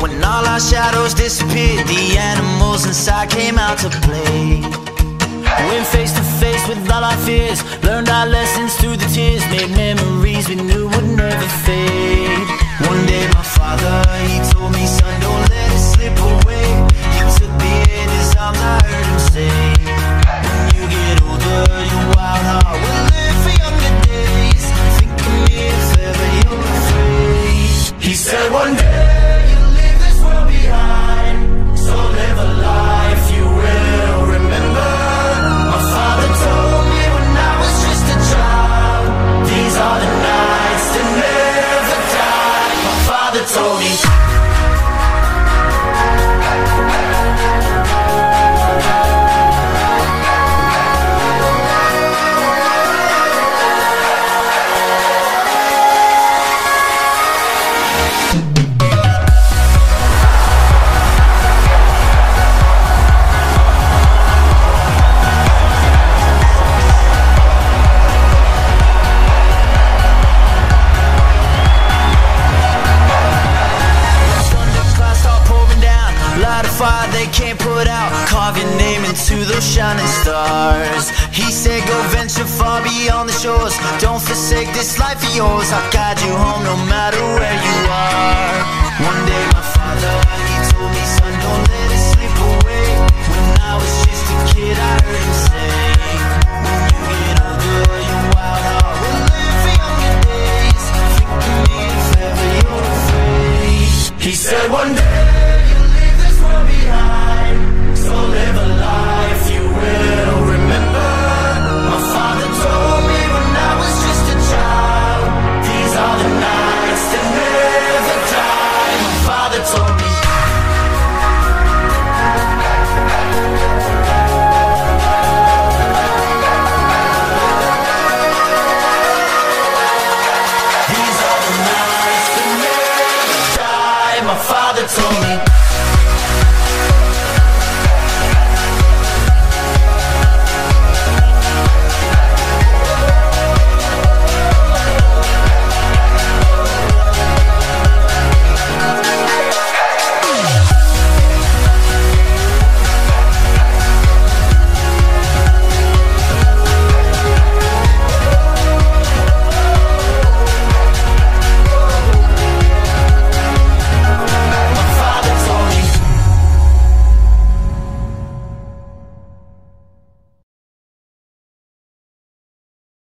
When all our shadows disappeared, the animals inside came out to play. Went face to face with all our fears, learned our lessons through the tears, made memories we knew would never fade. One day my father, he told me, son, don't let it slip away. He took me in his arms, I heard him say, when you get older, your wild heart will live for younger days. Think of me if ever you're afraid. He said one day you'll leave this world behind, so live a life you will remember. My father told me when I was just a child, these are the nights that never die. My father told me. Fire they can't put out, carve your name into those shining stars. He said go venture far beyond the shores, don't forsake this life of yours. I'll guide you home no matter where you are. One day my father, he told me, son, don't let it slip away. When I was just a kid I heard him say,